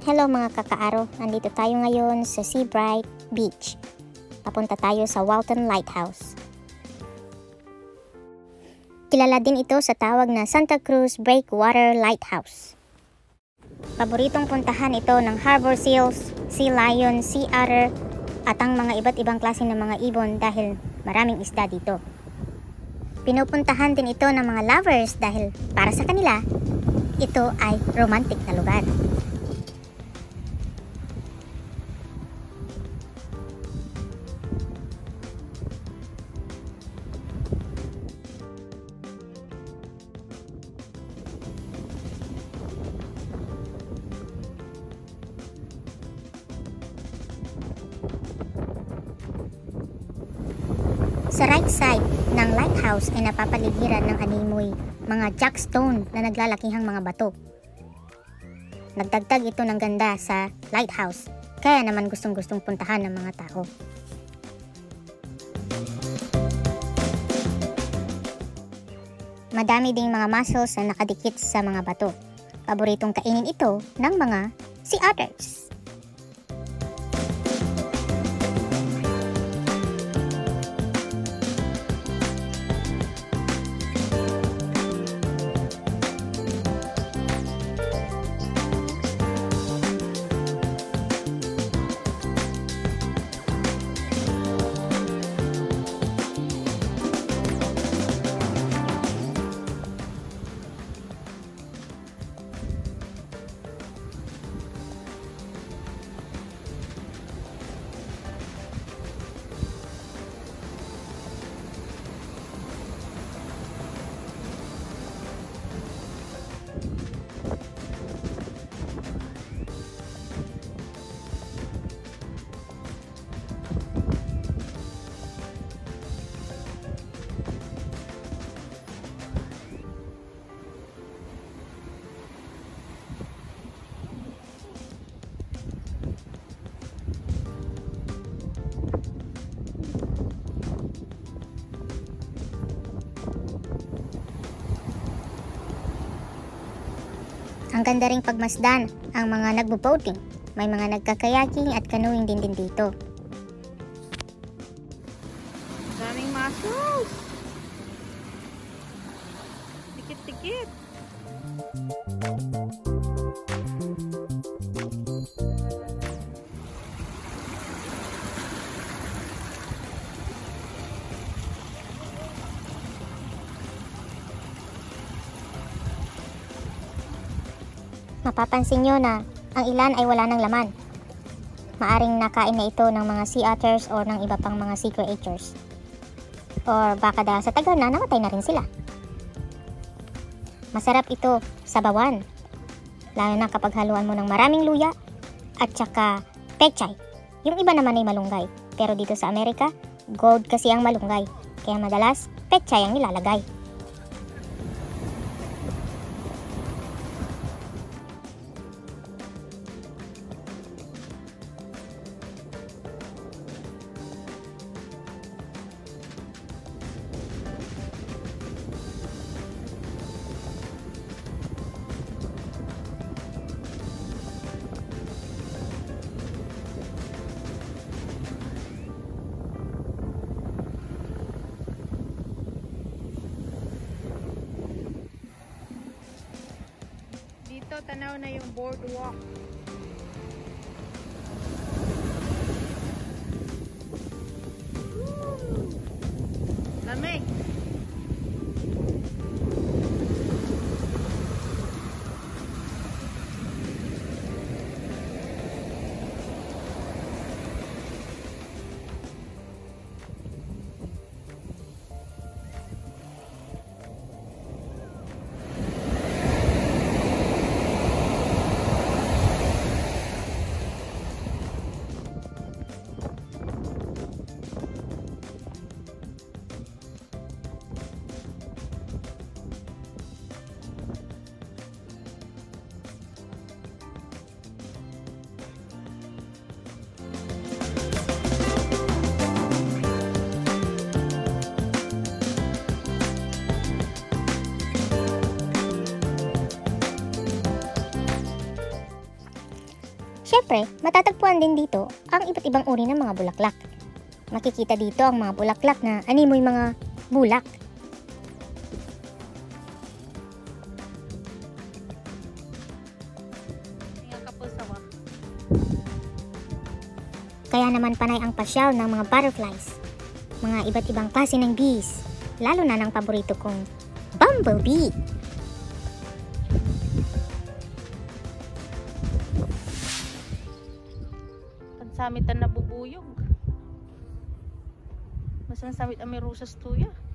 Hello mga kakaaro, nandito tayo ngayon sa Seabright Beach. Papunta tayo sa Walton Lighthouse. Kilala din ito sa tawag na Santa Cruz Breakwater Lighthouse. Paboritong puntahan ito ng harbor seals, sea lion, sea otter, at ang mga iba't ibang klase ng mga ibon dahil maraming isda dito. Pinupuntahan din ito ng mga lovers dahil para sa kanila, ito ay romantic na lugar. Sa right side ng lighthouse ay napapaligiran ng animoy mga jackstone na naglalakihang mga bato. Nagdagdag ito ng ganda sa lighthouse, kaya naman gustong-gustong puntahan ng mga tao. Madami ding mga mussels na nakadikit sa mga bato. Paboritong kainin ito ng mga sea otters. Ang ganda ring pagmasdan ang mga nagbo-boating. May mga nagkakayaking at canoeing din dito. Daming mussels. Tikit-tikit. Mapapansin nyo na ang ilan ay wala ng laman. Maaring nakain na ito ng mga sea otters o ng iba pang mga sea creatures. Or baka dahil sa tagal na namatay na rin sila. Masarap ito sa bawan. Lalo na kapag haluan mo ng maraming luya at saka pechay. Yung iba naman ay malunggay. Pero dito sa Amerika, gold kasi ang malunggay. Kaya madalas, pechay ang nilalagay. Dito tanaw na yung boardwalk. Lamig. syempre, matatagpuan din dito ang iba't ibang uri ng mga bulaklak. Makikita dito ang mga bulaklak na animoy mga bulak. Kaya naman panay ang pasyal ng mga butterflies, mga iba't ibang klase ng bees, lalo na ng paborito kong bumblebee. Pansamitan na bubuyog. Mas samit ang may rosas tuya.